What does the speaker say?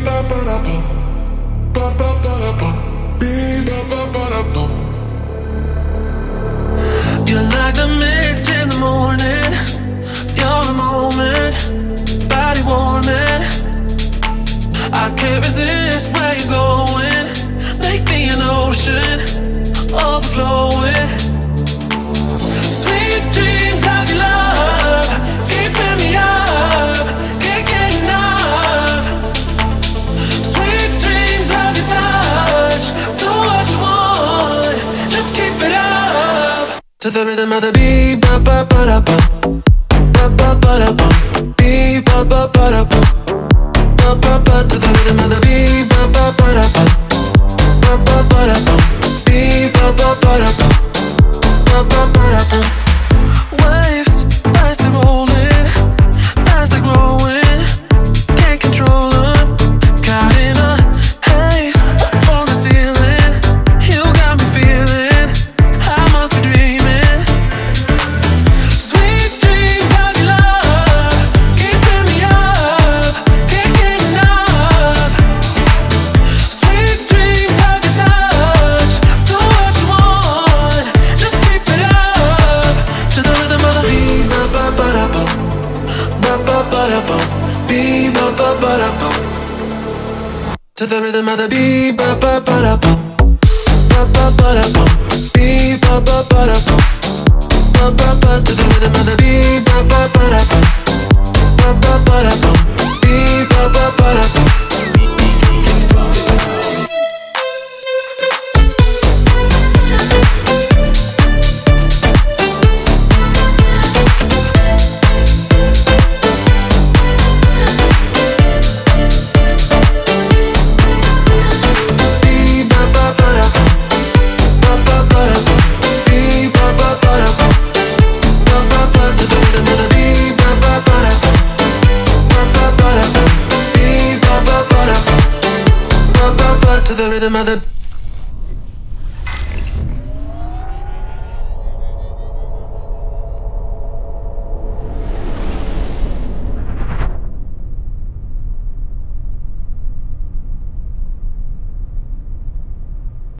You're like the mist in the morning. You're a moment, body warming. I can't resist where you're going. Make me an ocean, overflowing. Sweet dreams of your love, keeping me up, can't get enough. Sweet dreams of your touch, do what you want, just keep it up. To the rhythm of the beat, ba ba ba da ba, ba ba ba da ba, beat ba ba ba da ba, ba ba ba. To the rhythm of the beat, ba ba ba da ba, ba ba ba da ba, beat ba ba ba da ba, ba ba ba da ba. Waves as they rolling, as they growing, can't control them. Caught in a haze on the ceiling, you got me feeling I must be dreaming. Sweet dreams of your love, keeping me up, can't get enough. Sweet dreams of your touch, do what you want, just keep it up. To the rhythm of the beat, ba ba ba da ba, ba ba ba da ba, beat ba ba ba da ba. To the rhythm of the beat, ba ba ba da ba, ba ba ba da ba, beat ba ba ba da ba, ba ba ba. To the rhythm of the beat, ba ba ba da ba, ba ba ba da ba, beat ba ba ba da ba. To the rhythm of the